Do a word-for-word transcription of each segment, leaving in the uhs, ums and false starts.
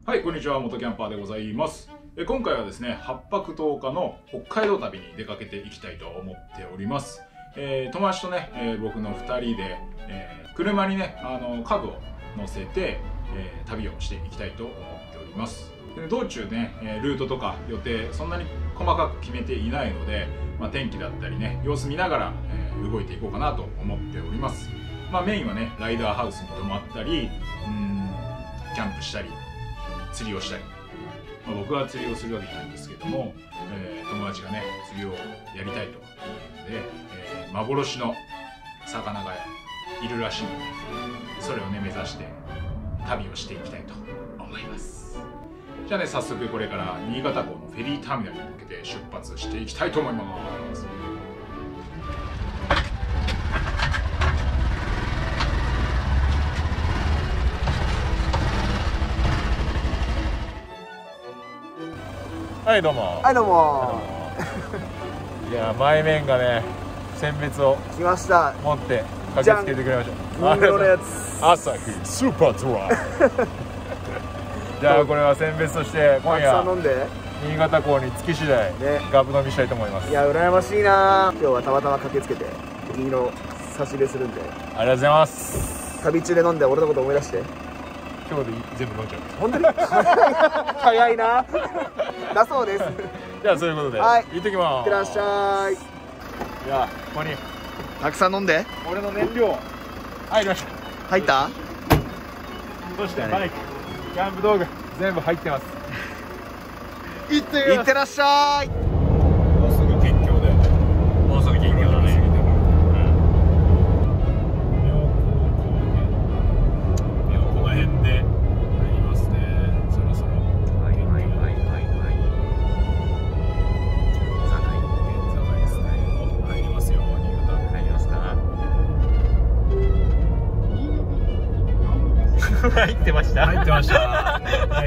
はい、こんにちは、元キャンパーでございます。え今回はですね、はっぱくとおかの北海道旅に出かけていきたいと思っております。えー、友達とね、えー、僕のふたりで、えー、車にね、あの家具を乗せて、えー、旅をしていきたいと思っております。で道中ね、えー、ルートとか予定、そんなに細かく決めていないので、まあ、天気だったりね、様子見ながら、えー、動いていこうかなと思っております。まあ、メインはね、ライダーハウスに泊まったり、うーんキャンプしたり、釣りをしたり、まあ、僕は釣りをするわけじゃないんですけども、えー、友達がね釣りをやりたいというので、えー、幻の魚がいるらしいので、それをね目指して旅をしていきたいと思います。じゃあね、早速これから新潟港のフェリーターミナルに向けて出発していきたいと思います。 はいどうも。 はいどうも。 いや前面がね選別を来ました。 持って駆けつけてくれました。 人形のやつ。 朝日スーパードライ。じゃあこれは選別として今夜飲んで新潟港に着き次第、ね、ガブ飲みしたいと思います。 いや羨ましいな。今日はたまたま駆けつけていいの差し入れするんで。 ありがとうございます。 旅中で飲んで俺のこと思い出して。 今日で全部飲んじゃう。 本当に早いな。だそうです。 じゃあそういうことで、 はい、 行ってきます。 いってらっしゃい。 じゃあここにたくさん飲んで。 俺の燃料入りました。 入った？ そしてバイク、キャンプ道具全部入ってます。行っていってらっしゃい。 もうすぐ県境だよね。もうすぐ県境だね。入ってました。入ってました。はい、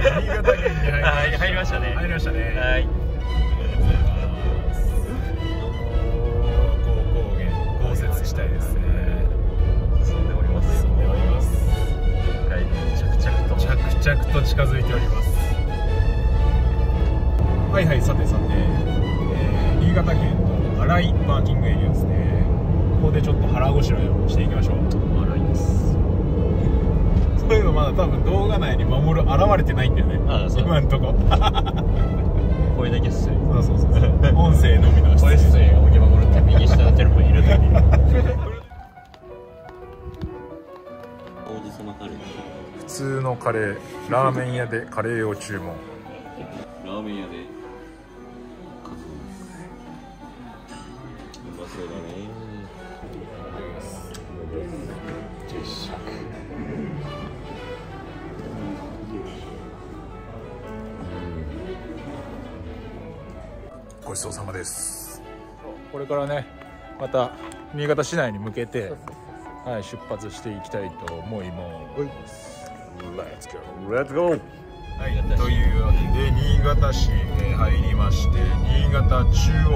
新潟県に入りましたね。入りましたね。はい。高高原、豪雪地帯ですね。進んでおります。進んでおります。はい、着々と着々と近づいております。はいはい、さてさて、えー、新潟県の新井パーキングエリアですね。ここでちょっと腹ごしらえをしていきましょう。新井です。そういうのまだ多分動画内に守る現れてないんだよね。ああ、そう今んとこ声だけっすよ。そうそうそうそう音声のみの声っすよ。おぎ守るって右下のテロップに入れといて。普通のカレー、ラーメン屋でカレーを注文。 ラーメン屋でうまそうだね。実食。 ごちそうさまです。これからねまた新潟市内に向けて、はい、出発していきたいと思います。 Let's go Let's go。 はい、というわけで新潟市へ入りまして、新潟中央ですね、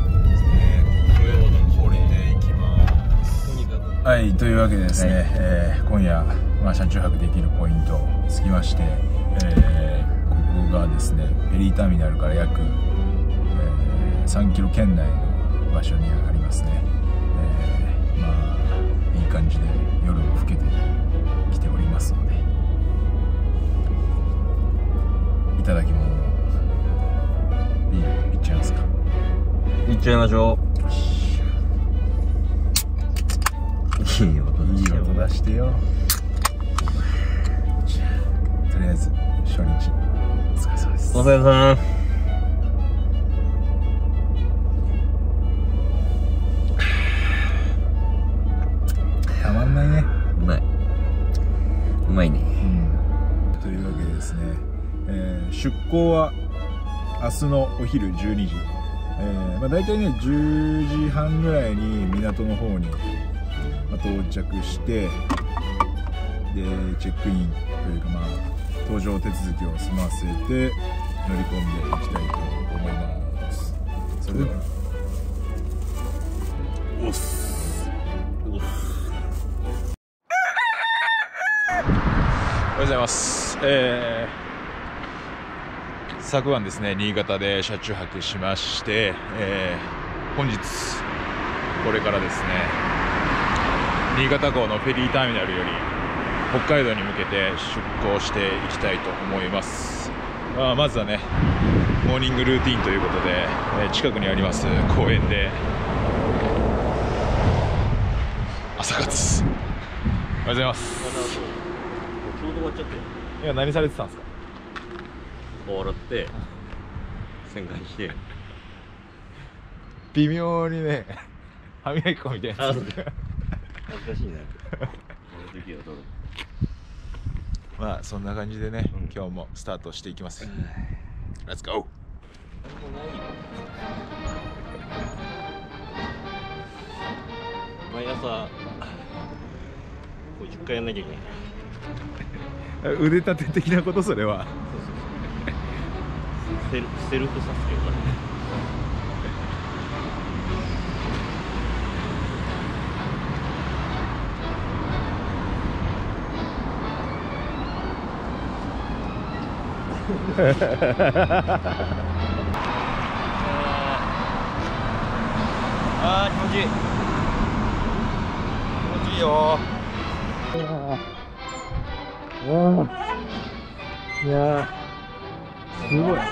降りていきます。はい、というわけでですね、はい、えー、今夜、まあ、車中泊できるポイント着きまして、えー、ここがですねフェリーターミナルから約さんキロ圏内の場所にありますね。えー、まあいい感じで夜も更けてきておりますので、いただき物のビールいっちゃいますか。 いっちゃいましょう。よし、いい音いい音出してよ。とりあえず初日お疲れ様です。 お疲れ様。 たまんないね。 うまい。うまいね。 うん、というわけでですね、えー、出港は明日のお昼じゅうにじ、えーまあ、大体ねじゅうじはんぐらいに港の方に到着して、でチェックインというか、まあ、搭乗手続きを済ませて乗り込んでいきたいと思います。それでは、おっす。おはようございます。えー昨晩ですね、新潟で車中泊しまして、えー、本日これからですね、新潟港のフェリーターミナルより北海道に向けて出港していきたいと思います。まあ、まずはね、モーニングルーティンということで、えー、近くにあります公園で朝活。おはようございます。 ちょうど終わっちゃって。 今何されてたんですか？ 笑って旋回して微妙にね、歯磨き粉みたいなやつ。 恥ずかしいな。この時はどう？ まあそんな感じでね、 うん、 今日もスタートしていきます。Let's go。 毎朝こうじゅっかいやんなきゃいけない。 腕立て的なこと、それは。 セルセルフサスケだね。あー気持ちいい。気持ちいいよ。 いやー、すごい。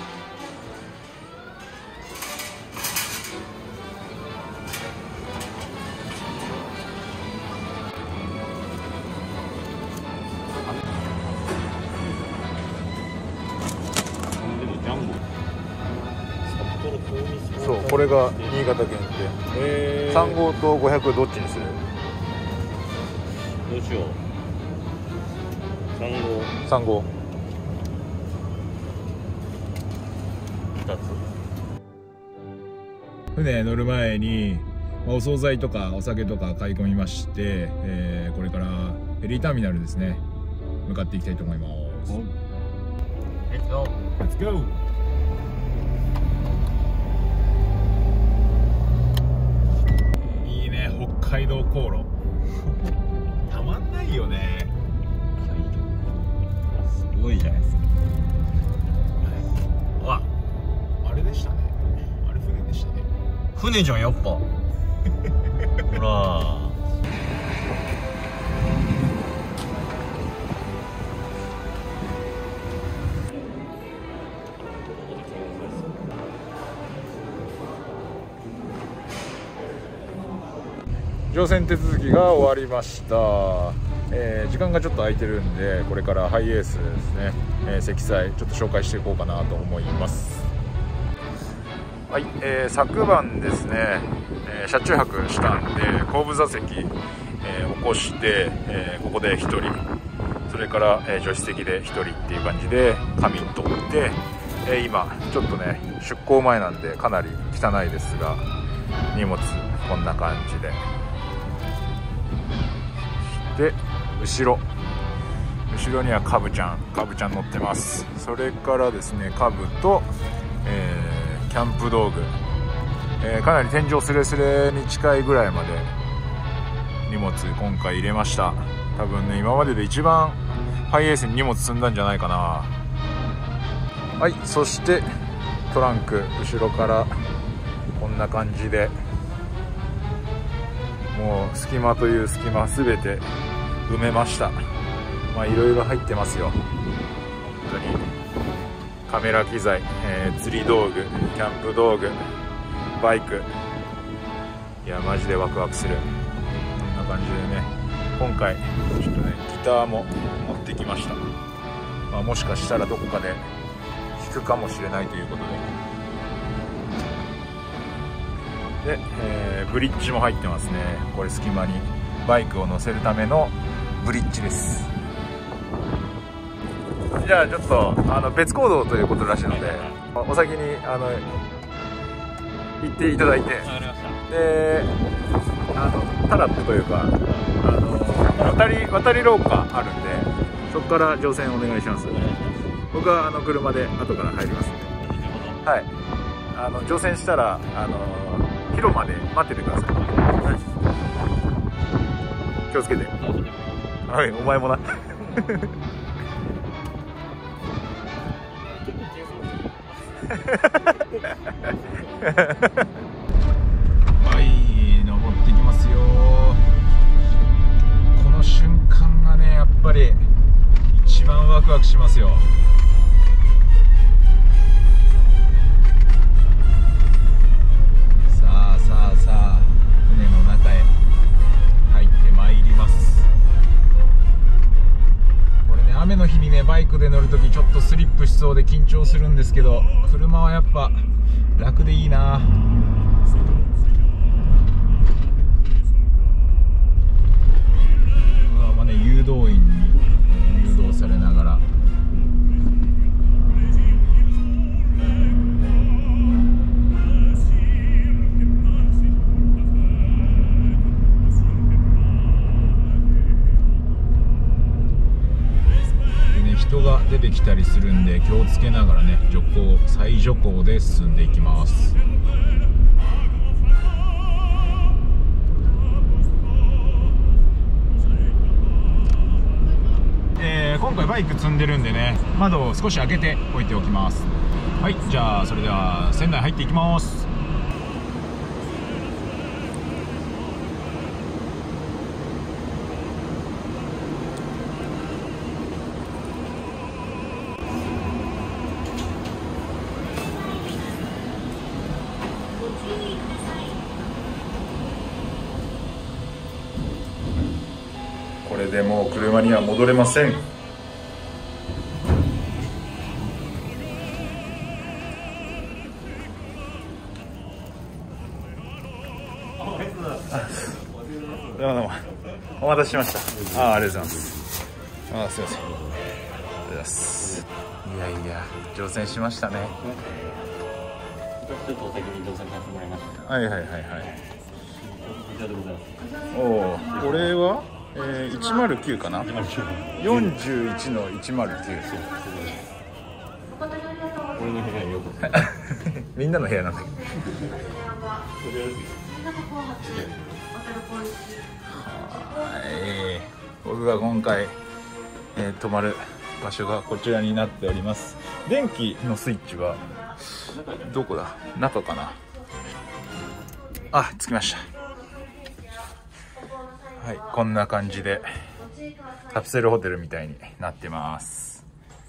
そう、これが新潟限定。えー、さん号とごひゃくどっちにする？ どうしよう。さん号。 さん号。 ふたつ。 船乗る前にお惣菜とかお酒とか買い込みまして、えー、これからフェリーターミナルですね、向かっていきたいと思います。 レッツゴー。 レッツゴー。いいね、北海道航路。たまんないよね。 すごいじゃないですか。 あ、あれでしたね。あれ船でしたね。 船じゃんやっぱ。ほら。 乗船手続きが終わりました。えー、時間がちょっと空いてるんで、これからハイエースですね、えー、積載ちょっと紹介していこうかなと思います。はい、えー、昨晩ですね、えー、車中泊したんで後部座席、えー、起こして、えー、ここでひとり、それから、えー、助手席でひとりっていう感じで仮眠取って、えー、今ちょっとね出港前なんでかなり汚いですが、荷物こんな感じで。で後ろ後ろにはカブちゃんカブちゃん乗ってます。それからですね、カブと、えー、キャンプ道具、えー、かなり天井スレスレに近いぐらいまで荷物今回入れました。多分ね、今までで一番ハイエースに荷物積んだんじゃないかな。はい、そしてトランク後ろからこんな感じで、もう隙間という隙間すべて埋めました。まあいろいろ入ってますよ、本当に。カメラ機材、えー、釣り道具、キャンプ道具、バイク、いやマジでワクワクする。こんな感じでね、今回ちょっとねギターも持ってきました。まあ、もしかしたらどこかで弾くかもしれないということで。で、えー、ブリッジも入ってますね。これ隙間にバイクを乗せるためのブリッジです。じゃあちょっとあの別行動ということらしいので、お先にあの行っていただいて、であのタラップというか、あの渡り渡り廊下あるんで、そこから乗船お願いします。僕はあの車で後から入りますんで。はい、あの乗船したらあの広間で待っててください。はい、気をつけて。はい、お前もな。 はい登っていきますよ。この瞬間がねやっぱり一番ワクワクしますよ。さあさあさあ船の中へ入ってまいります。これね雨の日にねバイクで乗るときちょっとスリップしそうで緊張するんですけど、車はやっぱ楽でいいな。うわまあね誘導員に誘導されながら人が出てきたりするんで気をつけながらね徐行最徐行で進んでいきます。えー、今回バイク積んでるんでね窓を少し開けておいておきます。はい、じゃあそれでは船内入っていきます。これでもう車には戻れません。どうもどうもお待たせしました。ああ、ありがとうございます。ああ、すいません。ありがとうございます。いやいや乗船しましたね。 ちょっとお先に乗船させてもらいました。 はいはいはいはい。 以上でございます。 おお、これは、えー、いちまるきゅうかな。よんじゅういちのいちまるきゅう。 俺の部屋によく。 みんなの部屋なんだけど。はい、僕が今回、えー、泊まる場所がこちらになっております。電気のスイッチはどこだ？中かな。あ、着きました。はい、こんな感じでカプセルホテルみたいになってます。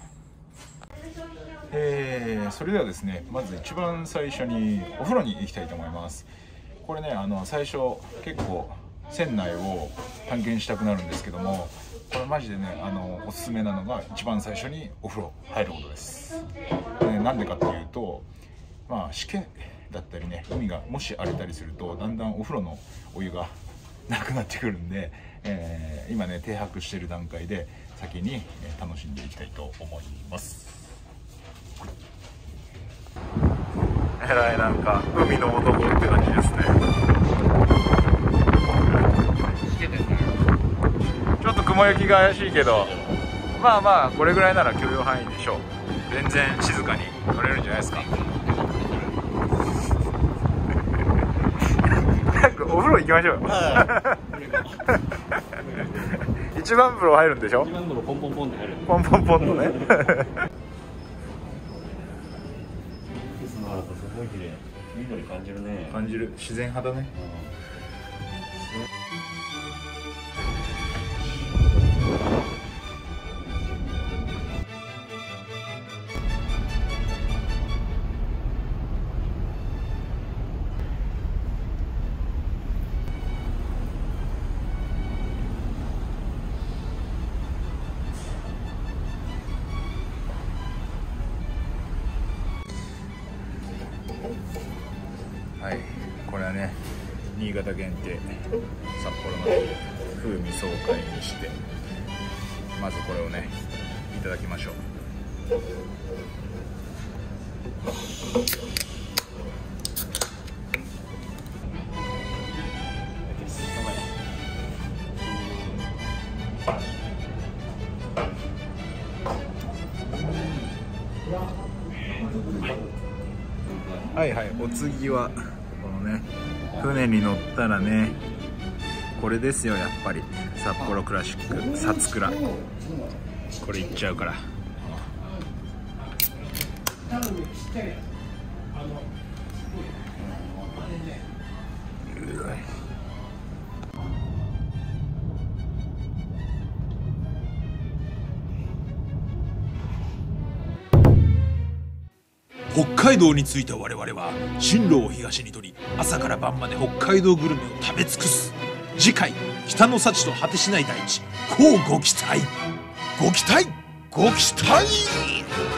えー、それではですね、まず一番最初にお風呂に行きたいと思います。これね、あの最初結構船内を探検したくなるんですけども、これマジでね、あのおすすめなのが一番最初にお風呂入ることです。で、なんでかっていうと、まあしけだったりね、海がもし荒れたりするとだんだんお風呂のお湯がなくなってくるんで、えー、今ね停泊してる段階で先に楽しんでいきたいと思います。えらいなんか海の男って感じですね。ちょっと雲行きが怪しいけど、まあまあこれぐらいなら許容範囲でしょう。全然静かに乗れるんじゃないですか。お風呂行きましょうよ。一番風呂入るんでしょ。 一番風呂ポンポンポンって入る。 ポンポンポンとね。 水の荒さすごい綺麗。緑感じるね。 感じる。自然派だね。はい、これはね新潟限定札幌の風味爽快にして、まずこれをねいただきましょう。はいはい、お次はこのね船に乗ったらねこれですよ、やっぱり札幌クラシックさつくら、これいっちゃうから。 北海道に着いた我々は進路を東に取り、朝から晩まで北海道グルメを食べ尽くす。次回、北の幸と果てしない大地、乞うご期待。ご期待ご期待。